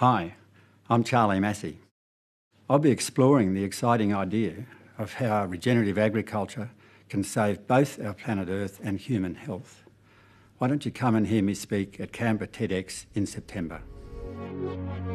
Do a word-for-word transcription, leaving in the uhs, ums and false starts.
Hi, I'm Charlie Massy. I'll be exploring the exciting idea of how regenerative agriculture can save both our planet Earth and human health. Why don't you come and hear me speak at Canberra TEDx in September?